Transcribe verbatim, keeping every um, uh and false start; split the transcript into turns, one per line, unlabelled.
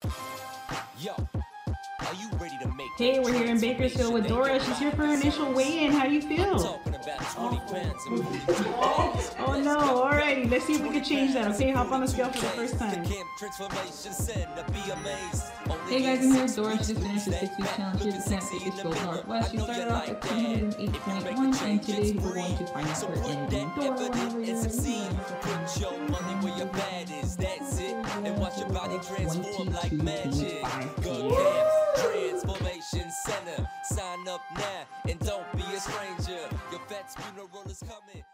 Yo, are you ready to make
Hey, we're here in Bakersfield with Dora. She's here for her initial weigh-in. How do you feel? Oh no, alrighty. Let's see if we can change that, okay? Hop on the scale for the first time.
Hey guys, I'm here with Dora. She just finished the six-week challenge here at the Camp Bakersfield Northwest. She started off at two hundred eight point one, and today we're going to find out her ending. Dora, whenever you're ready.
Show money where your bad is, that's it. And watch your body transform like magic. Good Camp Transformation Center. Sign up now and don't be a stranger. Your vet's funeral is coming.